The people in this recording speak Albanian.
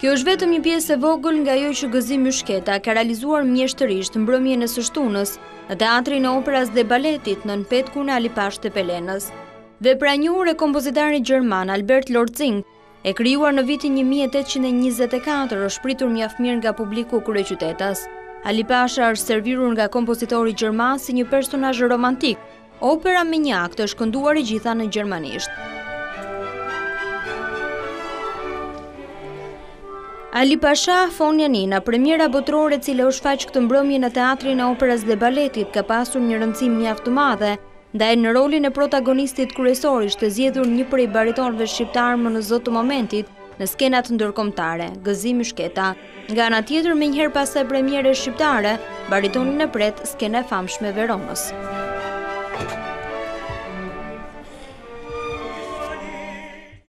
Kjo është vetëm një pjesë e vogël nga ajo që Gezim Myshketa ka realizuar mjeshtërisht mbrëmjen e së shtunës në Teatrin e Operës dhe Baletit nën petkun e Pashe Tepelenës. Vepra e njohur e kompozitorit gjerman Albert Lortzing, e krijuar në vitin 1824, është pritur mjaft mirë nga publiku kryeqytetas. Pashe është servirur nga kompozitori gjerman si një personazh romantik. Opera me një akt është kënduar i gjitha në gjermanisht. Pashe, Fonja Nina, premiera botërore e cila u shfaq këtë mbrëmje në Teatrin e Operës dhe Baletit, ka pasur një rëndësi mjaft të madhe, ndaj në rolin e protagonistit kryesor ishte zgjedhur një prej baritonëve shqiptar më në zot të momentit në skenat ndërkombëtare, Gezim Myshketa. Nga ana tjetër, menjëherë pas së premierës shqiptare, baritonin e pret skena e famshme Veronës.